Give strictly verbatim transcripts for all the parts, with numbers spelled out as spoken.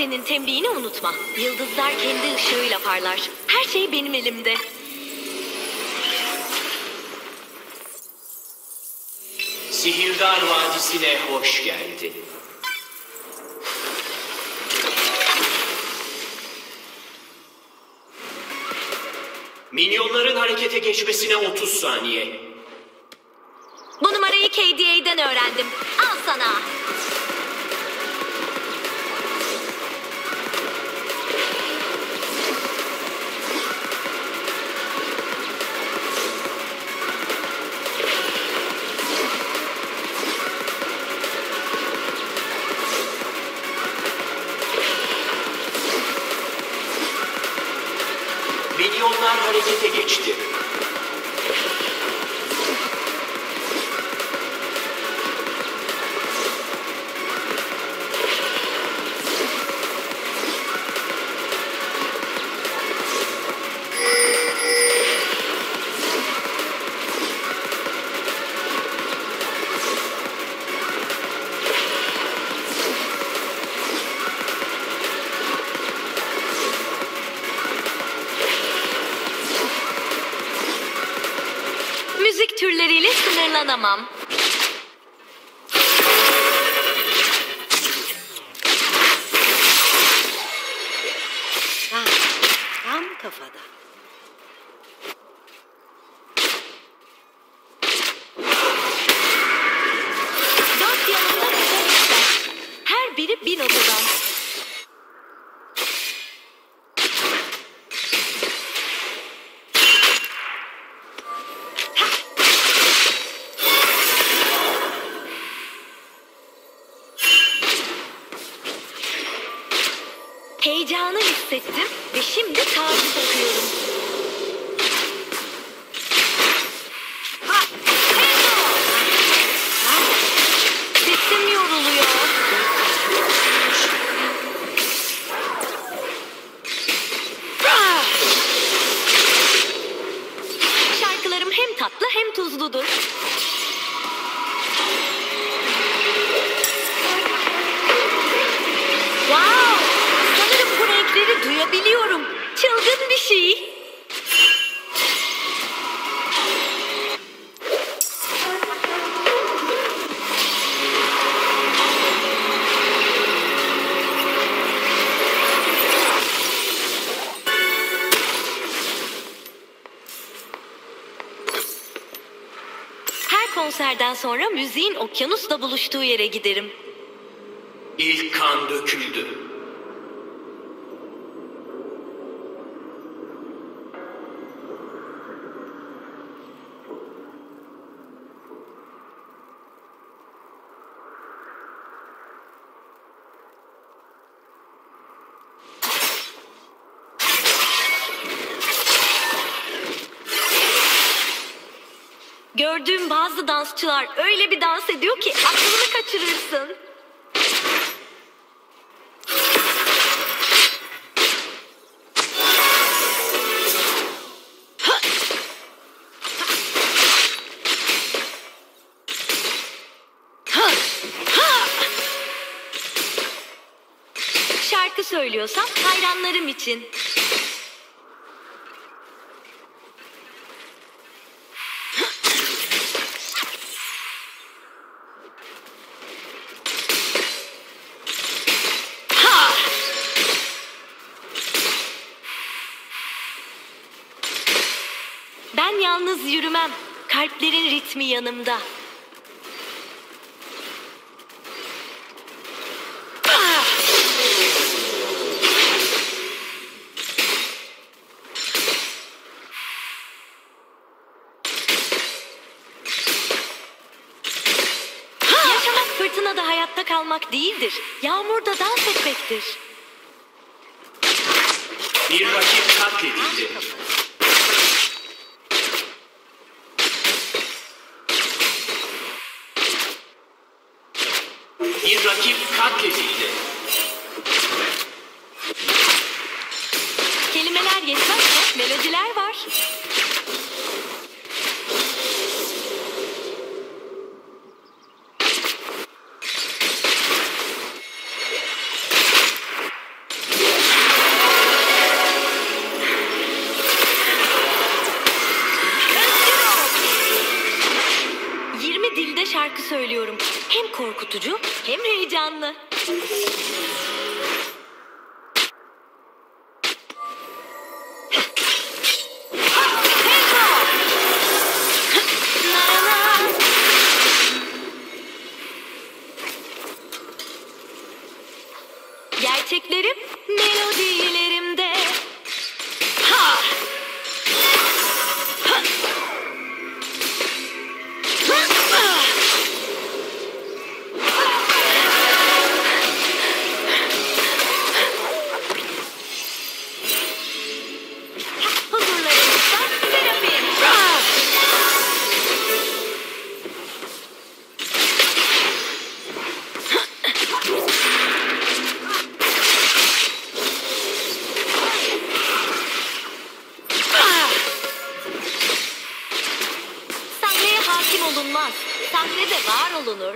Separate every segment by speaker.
Speaker 1: annenin tembihini unutma. Yıldızlar kendi ışığıyla parlar. Her şey benim elimde.
Speaker 2: Sihirdar Vadisi'ne hoş geldin. Minyonların harekete geçmesine otuz saniye.
Speaker 1: Bu numarayı K D A'den öğrendim. Al sana.
Speaker 2: Minyonlar harekete geçti.
Speaker 1: Müzik türleriyle sınırlanamam.
Speaker 3: Ha, tam kafada.
Speaker 1: Dört yanımda güzel işler. Her biri bir notadan. Heyecanı hissettim ve şimdi taciz takıyorum. Ha! Endo! Ha! Sesim yoruluyor. Ah! Şarkılarım hem tatlı hem tuzludur. Wow! Sanırım bu renkleri duyabiliyorum. Çılgın bir şey. Her konserden sonra müziğin okyanusla buluştuğu yere giderim.
Speaker 2: İlk kan döküldü.
Speaker 1: Gördüğüm bazı dansçılar öyle bir dans ediyor ki aklını kaçırırsın. Şarkı söylüyorsam hayranlarım için. Ben yalnız yürümem. Kalplerin ritmi yanımda. Yaşamak fırtınada hayatta kalmak değildir. Yağmurda dans etmektir.
Speaker 2: Bir rakip katledildi. Bir rakip katledildi.
Speaker 1: Kelimeler yetmezse melodiler var. korkutucu hem heyecanlı. Gerçeklerim melodilerimde. Ha! Ha! Huzurlarınızda Serafim. Sahneye hakim olunmaz. Sahnede var olunur.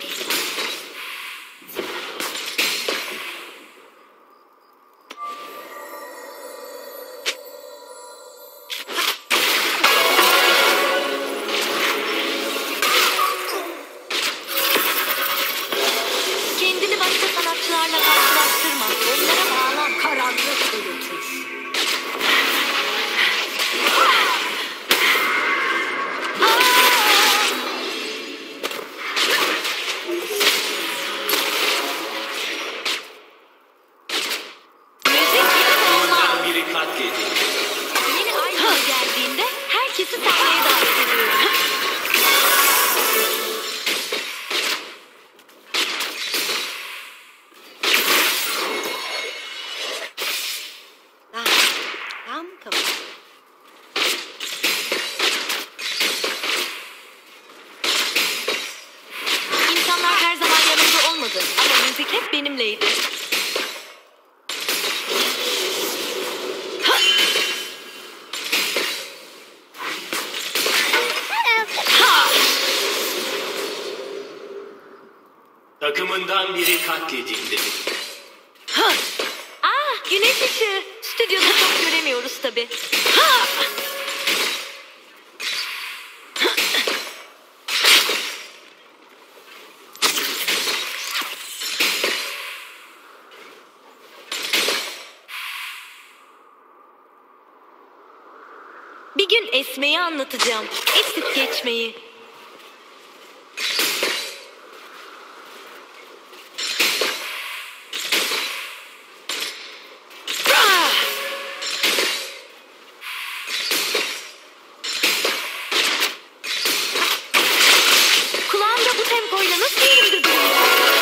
Speaker 1: Kendini başka sanatçılarla karşılaştırma. Onlara bağlan.
Speaker 3: Karanlık uyutur.
Speaker 1: Müzik hiç olmaz.
Speaker 2: Takımından biri katledildi.
Speaker 1: Yeni ay günü geldiğinde herkesi sahneye davet ediyorum.
Speaker 3: Tam, tam kafada.
Speaker 1: İnsanlar her zaman yanımda olmadı ama müzik hep benimleydi. Ha!
Speaker 2: Takımından biri katledildi.
Speaker 1: Ah, güneş ışığı. Stüdyoda çok göremiyoruz tabii. Ha! Bir gün esmeyi anlatacağım. Esip geçmeyi. Ah! Kulağımda bu tempoyla nasıl yerimde duruyor?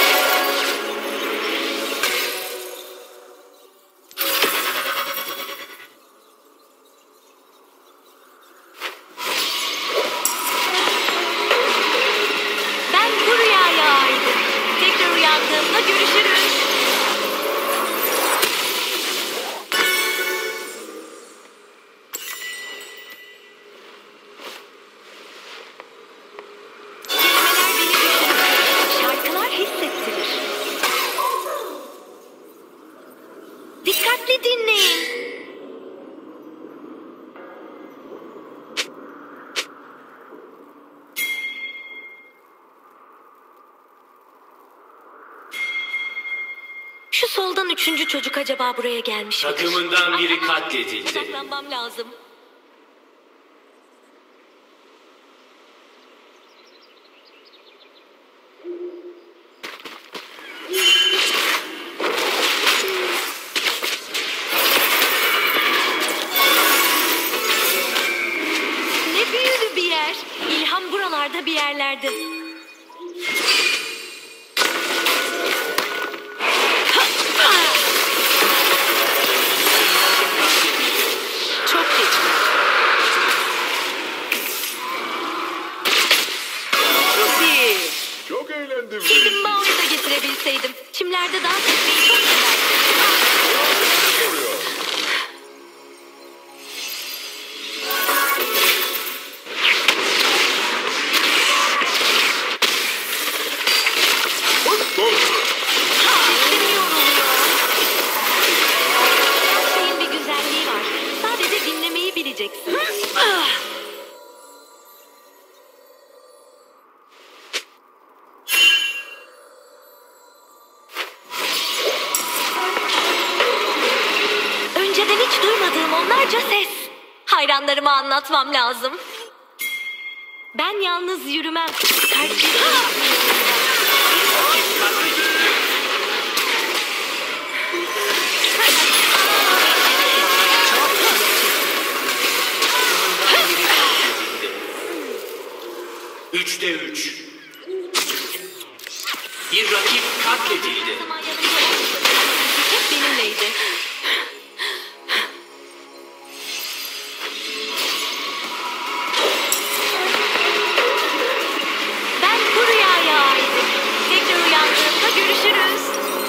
Speaker 1: Ben bu rüyaya aidim. Tekrar uyandığımda görüşürüz. Kelimeler beni düşündürür. Şarkılar hissettirir. Dikkatli dinleyin. Şu soldan üçüncü çocuk acaba buraya gelmiş midir?
Speaker 2: Takımından biri katledildi.
Speaker 1: Saklanmam lazım. Ne büyülü bir yer. İlham buralarda bir yerlerde.
Speaker 3: Çok geç. Rosie.
Speaker 4: Çok eğlendim.
Speaker 1: Kedim Bağır'ı da getirebilseydim. Çimlerde dans etmeyi çok severdim.
Speaker 4: Oluyor.
Speaker 1: Onlarca ses. Hayranlarıma anlatmam lazım. Ben yalnız yürümem. Herkes...
Speaker 2: Rakip katledildi. Üçte üç. Bir rakip katledildi.
Speaker 1: Zaman yanımda olmadı. Hep benimleydi. Ben bu rüyaya aitim. Tekrar uyandığımda görüşürüz.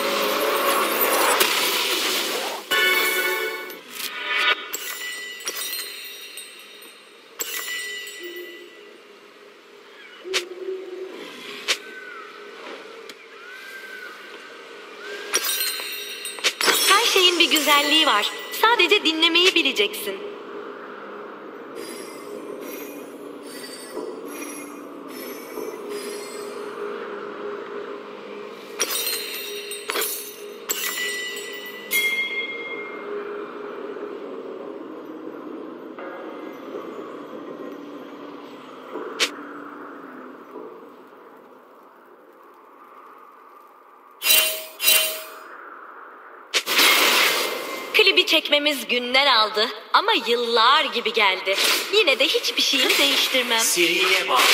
Speaker 1: Her şeyin bir güzelliği var. Sadece dinlemeyi bileceksin. Klibi çekmemiz günler aldı ama yıllar gibi geldi. Yine de hiçbir şeyini değiştirmem.
Speaker 2: Seriye bağlı.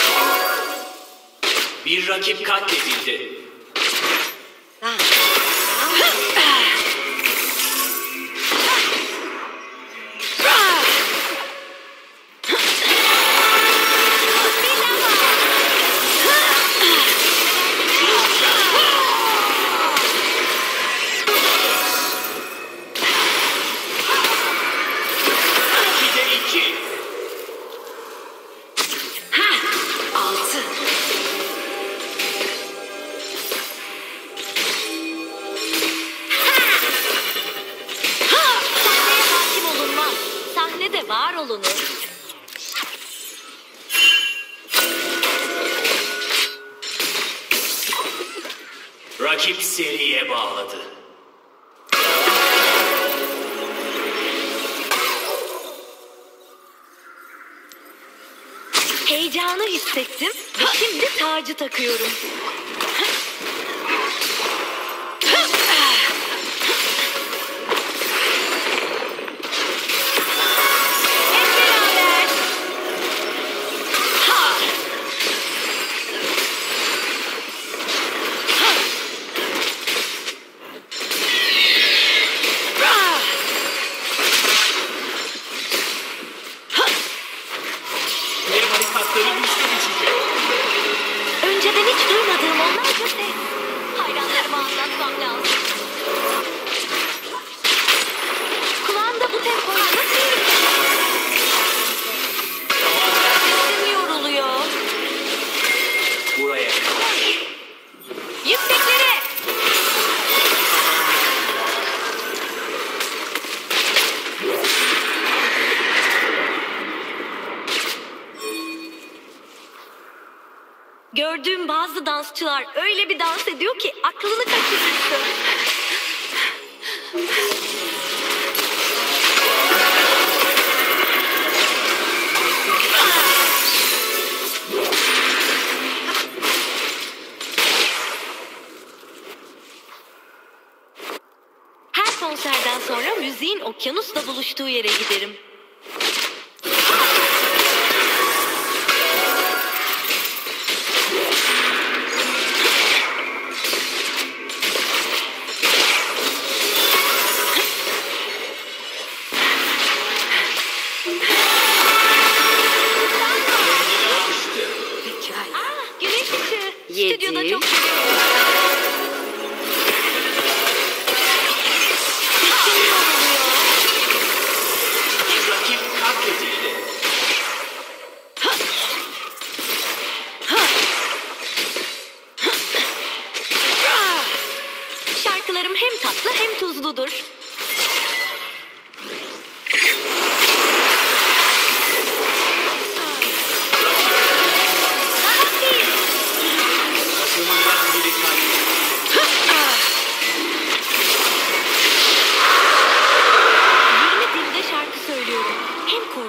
Speaker 2: Bir rakip katledildi.
Speaker 3: Dans.
Speaker 2: İkide iki.
Speaker 3: Altı.
Speaker 1: Sahneye hakim olunmaz. Sahnede var olunur.
Speaker 2: Rakip seriye bağladı.
Speaker 1: Heyecanı hissettim ve şimdi tacı takıyorum. Hep beraber. Ha!
Speaker 2: Ve barikatları üstü düşecek.
Speaker 1: Önceden hiç duymadığım onlarca ses. Hayranlarıma anlatmam lazım. Kulağımda bu tempoyla nasıl yürüyeceğim? Sesim yoruluyor.
Speaker 2: Buraya kadar.
Speaker 1: Yükseklere! Gördüğüm bazı dansçılar öyle bir dans ediyor ki aklını kaçırırsın. Her konserden sonra müziğin okyanusla buluştuğu yere giderim.
Speaker 2: Kendini aştı.
Speaker 3: Pekala.
Speaker 1: Ah, güneş ışığı.
Speaker 3: Yedi.
Speaker 1: Stüdyoda çok seviyorum. Sesim yoruluyor.
Speaker 2: Bir rakip katledildi.
Speaker 1: Şarkılarım hem tatlı hem tuzludur.
Speaker 2: Takımından biri katledildi.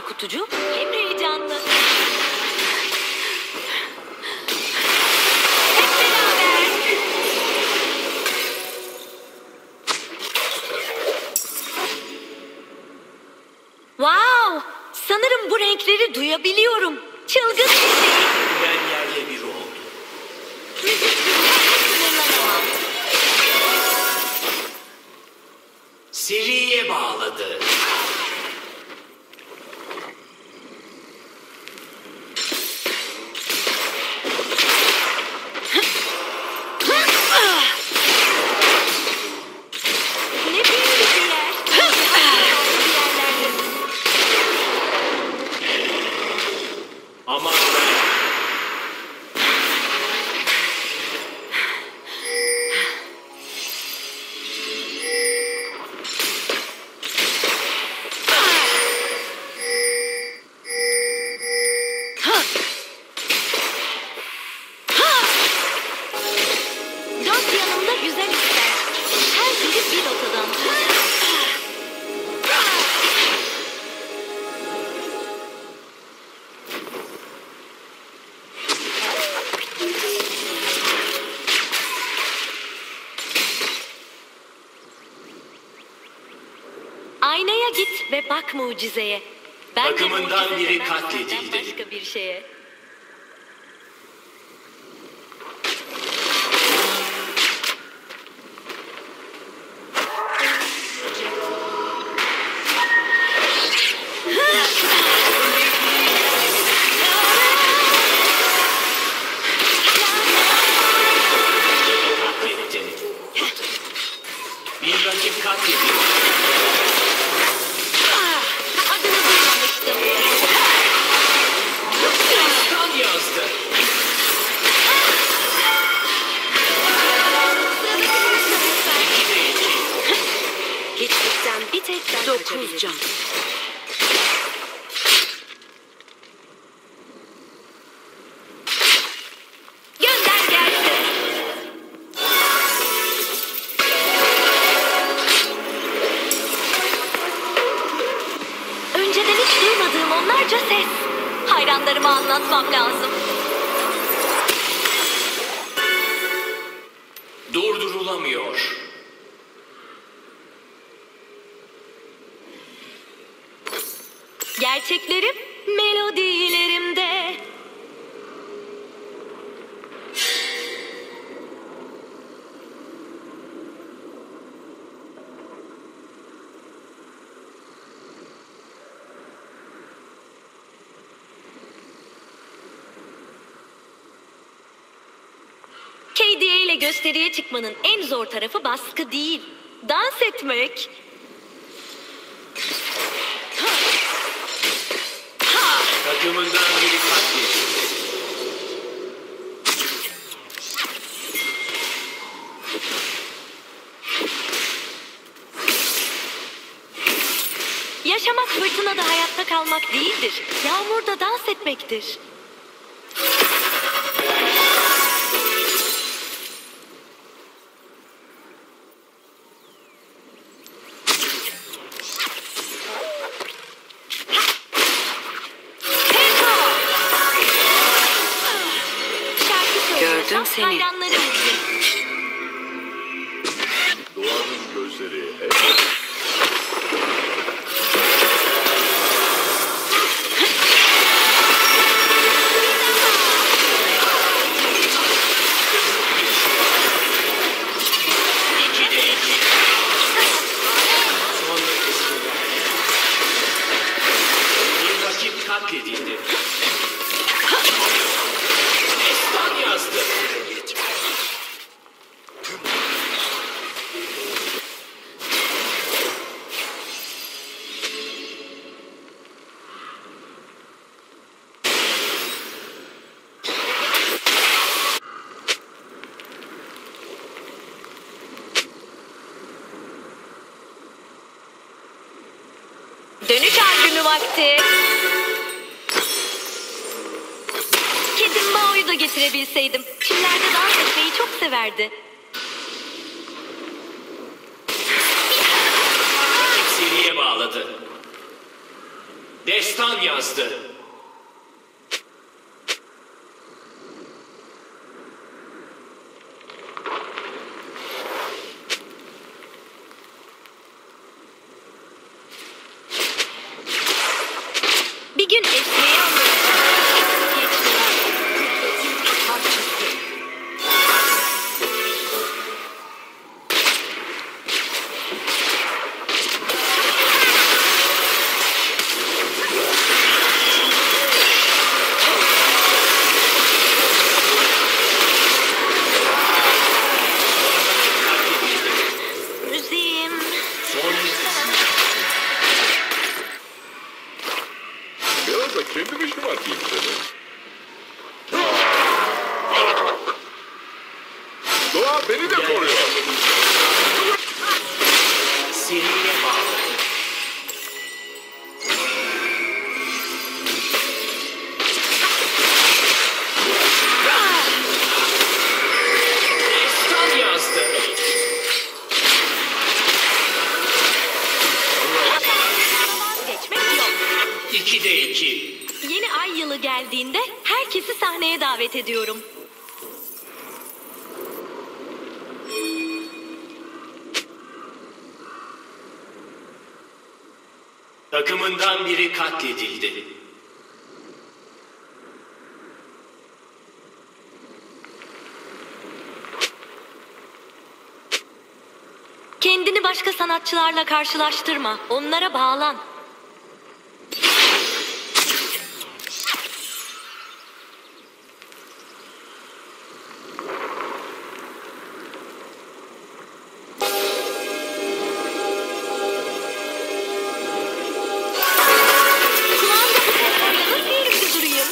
Speaker 1: korkutucu hem heyecanlı. Hep beraber. Wow! Sanırım bu renkleri duyabiliyorum. Çılgın bir şey.
Speaker 2: Ben yerle bir oldum.
Speaker 1: Müzik dinlerle sınırlanamam.
Speaker 2: Seriye bağladı.
Speaker 1: Ne büyük bir yer. Bir yerlerde.
Speaker 2: Ama ben...
Speaker 1: Dört yanımda güzel işler. Her biri bir otadan. Aynaya git ve bak mucizeye. Ben de
Speaker 2: Bakımından
Speaker 1: mucize
Speaker 2: biri
Speaker 1: demem
Speaker 2: katledildi.
Speaker 1: senden başka bir şeye.
Speaker 2: Katlettin. Bir rakip katledildi.
Speaker 1: Adını duymamıştım.
Speaker 2: Kan yazdı. İkide iki.
Speaker 3: Geçtikten bir tek ben
Speaker 1: Dokuz
Speaker 3: kaçabilirim.
Speaker 1: can. Gönder gelsin. Önceden hiç duymadığım onlarca ses. Hayranlarıma anlatmam lazım.
Speaker 2: Durdurulamıyor.
Speaker 1: Gerçeklerim melodilerimde. K D A ile gösteriye çıkmanın en zor tarafı baskı değil, dans etmek.
Speaker 2: Takımından biri katledildi.
Speaker 1: Yaşamak fırtınada hayatta kalmak değildir. Yağmurda dans etmektir. Tempo! Şarkı
Speaker 3: Gördüm
Speaker 1: söylüyorsam
Speaker 3: seni.
Speaker 1: hayranlarım için.
Speaker 4: Doğanın gözleri. Evet.
Speaker 2: İkide iki. Son nefesini verdi. Bir rakip katledildi. Destan yazdı.
Speaker 1: Dönüş albümü vakti. Kedim Mao'yu da getirebilseydim. Çimlerde dans etmeyi çok severdi.
Speaker 2: Seriye bağladı. Destan Destan yazdı.
Speaker 1: Bir gün esmeyi anlatacağım. Geçmeyi. Parçası. Müziğim.
Speaker 2: Son kısmı.
Speaker 4: Biraz da kendimi şımartayım seni. Doğa beni de koruyor.
Speaker 2: Seriye bağlı. Destan yazdı.
Speaker 1: Vazgeçmek yok.
Speaker 2: İkide iki.
Speaker 1: Yeni ay yılı geldiğinde herkesi sahneye davet ediyorum.
Speaker 2: Takımından biri katledildi.
Speaker 1: Kendini başka sanatçılarla karşılaştırma. Onlara bağlan. Kulağımda bu ses var ya, nasıl yerimde durayım?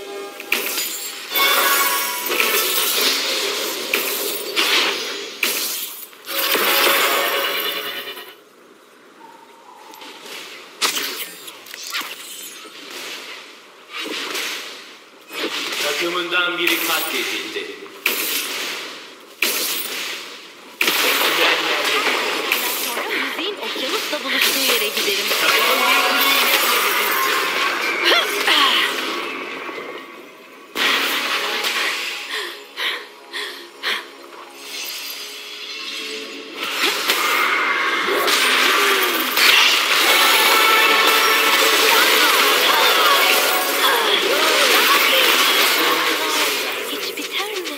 Speaker 2: Takımından biri katledildi. Trenlerle gidiyor.
Speaker 1: Sonra müziğin okyanusla buluştuğu yere giderim.
Speaker 2: Takımın bir kuleyi yerle bitti.
Speaker 1: Hiç biter mi?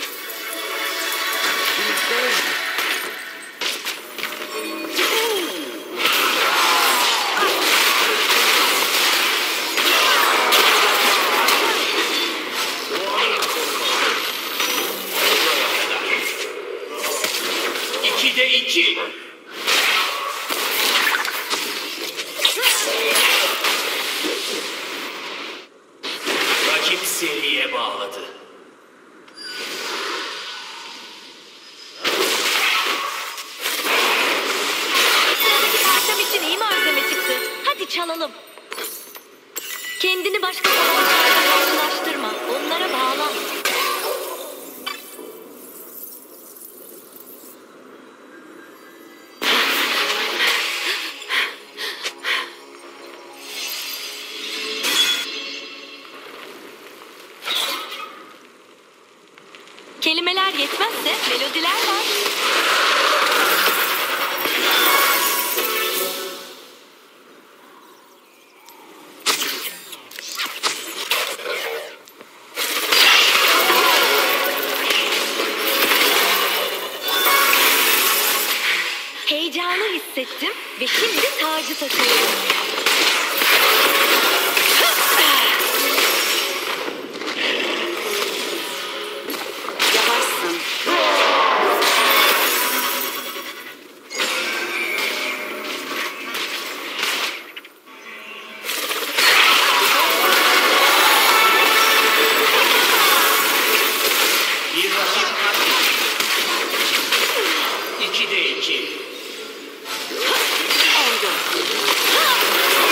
Speaker 2: İkide iki. Rakip seriye bağladı.
Speaker 1: Sıradaki parçam için iyi malzeme çıktı. Hadi çalalım. Kendini başka sanatçılarla karşılaştırma. Onlara bağlan. Kelimeler yetmezse melodiler var. Heyecanı hissettim ve şimdi tacı takıyorum.
Speaker 3: Yavaşsın.
Speaker 2: Bir rakip katledildi. İkide iki.
Speaker 3: Oldu.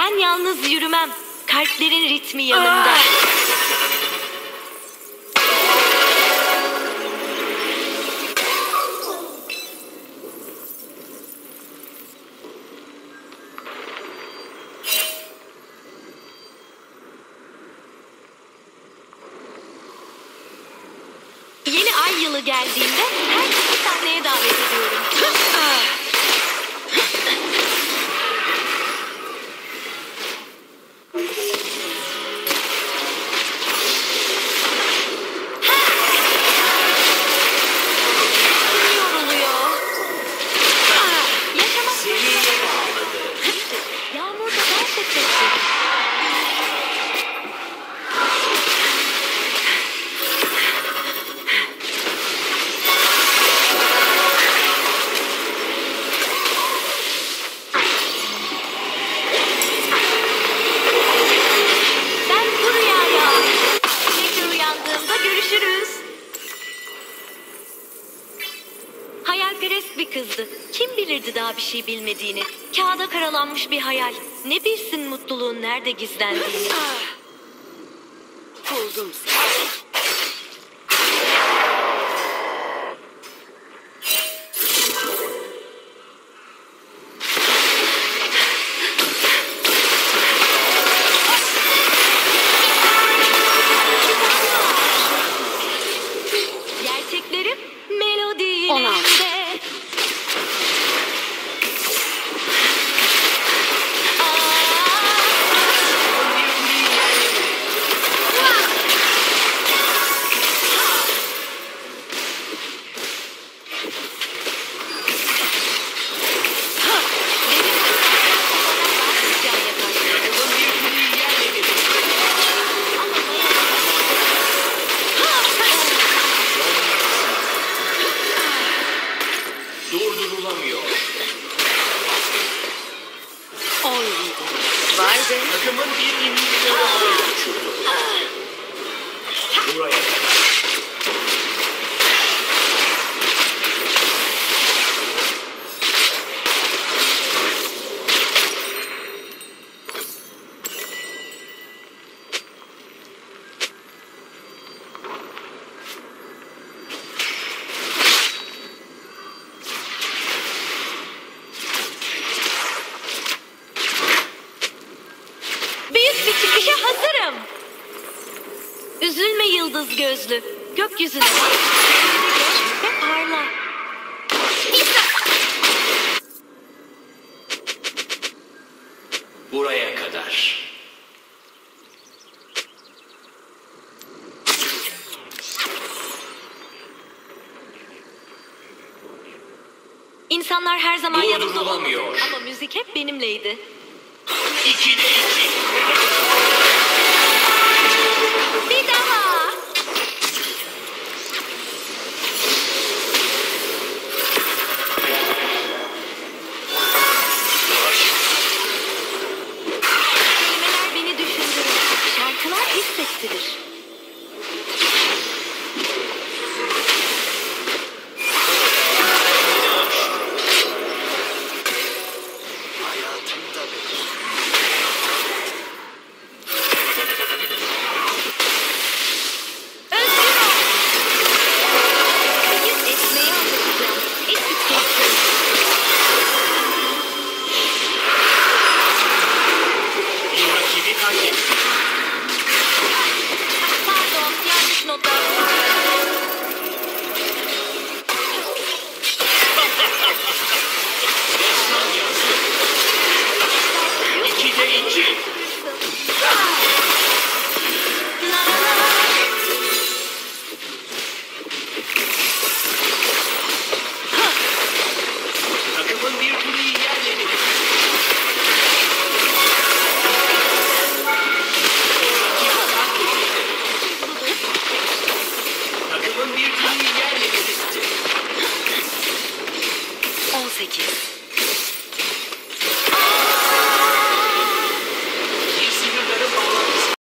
Speaker 1: Ben yalnız yürümem. Kalplerin ritmi yanımda. Yeni ay yılı geldiğinde herkesi sahneye davet ediyorum. Kim yoruluyor? Yaşamak
Speaker 2: Seni bağladı.
Speaker 1: yağmurda dans edecektik. Ben bu rüyaya. Tekrar uyandığımda görüşürüz. Hayalperest bir kızdı. Kim bilirdi daha bir şey bilmediğini. Kağıda karalanmış bir hayal. Ne bilsin mutluluğun nerede gizlendiğini.
Speaker 3: Buldum seni.
Speaker 1: Gerçeklerim melodi
Speaker 3: On altı.
Speaker 1: dilinde.
Speaker 2: Takımın bir kuleyi yerle bir etti. Durdurulamıyor.
Speaker 3: On yedi. Vay be.
Speaker 2: Takımın bir inhibitöre havaya uçurdu. Buraya kadar.
Speaker 1: Büyük bir çıkışa hazırım. Üzülme yıldız gözlü. Gökyüzüne bak. Kendini gör ve parla.
Speaker 2: Buraya kadar.
Speaker 1: İnsanlar her zaman yanımda olmadı.
Speaker 2: Durdurulamıyor.
Speaker 1: Ama müzik hep benimleydi.
Speaker 2: İkide iki.
Speaker 1: Bir daha. Kelimeler beni düşündürür. Şarkılar hissettirir.
Speaker 2: Hayatımda bir.
Speaker 1: Özgür ol. Bugün esmeyi anlatacağım. Eski keyifli.
Speaker 2: Bir rakibi kaybetti.
Speaker 1: Pardon, yanlış notlar.
Speaker 2: Destan yazdı. İkide iki. Takımın bir kuleyi yerle bir etti. Takımın bir kuleyi yerle bir etti.
Speaker 3: On sekiz.